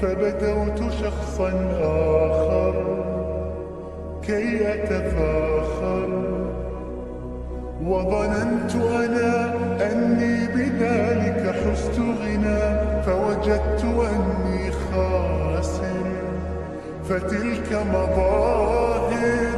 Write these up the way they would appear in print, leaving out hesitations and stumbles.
فبدوت شخصا آخر كي أتفاخر، وظننت أنا أني بذلك حزت غنى، فوجدت أني خاسر. فتلك مظاهر.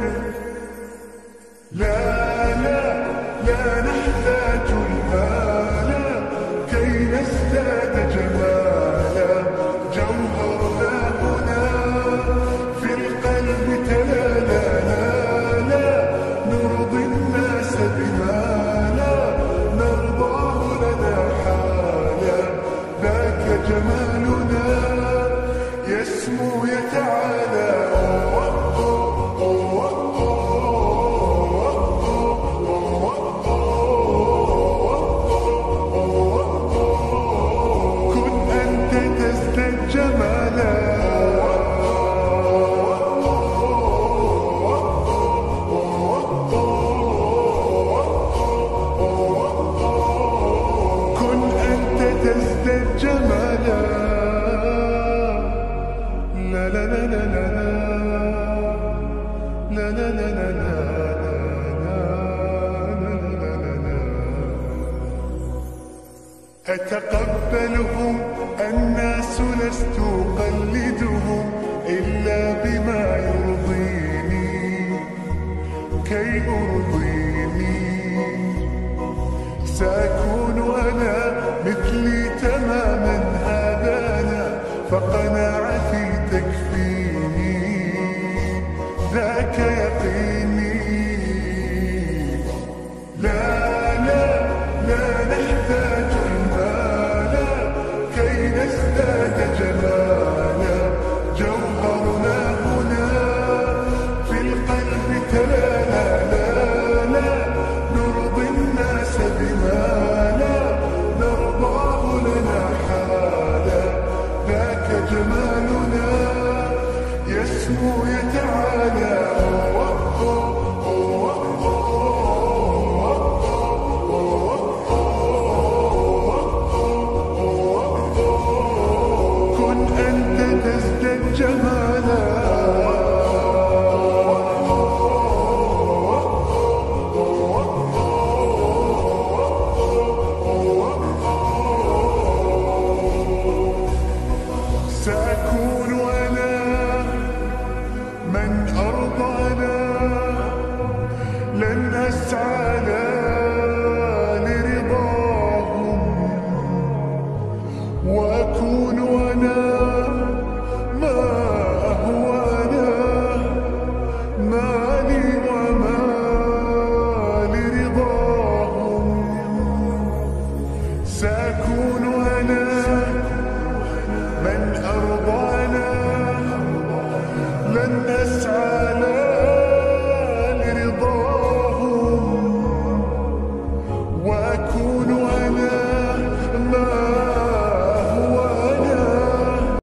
لا لا لا نحتاج المال كي نزداد جمالا، جوهرنا هنا في القلب تلالا. لا لا نرضي الناس بما لا نرضاه لنا حالا، ذاك جمالنا يسمو يتعالى. تزداد جمالا. لا لا لا لا لا لا لا لا لا لا. أتقبلهم الناس لست أقلدهم إلا بما يرضيني كي أرضيني. سأكون أنا مثلي تماما، هذا أنا فقناعتي تكفيني، ذاك يقيني. لا لا لا نحتاج المال كي نزداد جمالا، جوهرنا هنا في القلب تلالا. لا لا نرضي الناس بما لا نرضاه لنا حالا، ذاك جمالنا يسمو يتعالى. كن أنت تزداد جمالا. سأكون أنا من أرضانا، لن أسعى لرضاهم، وأكون أنا ما هو أنا، مالي وما لرضاهم. سأكون أنا من أرضى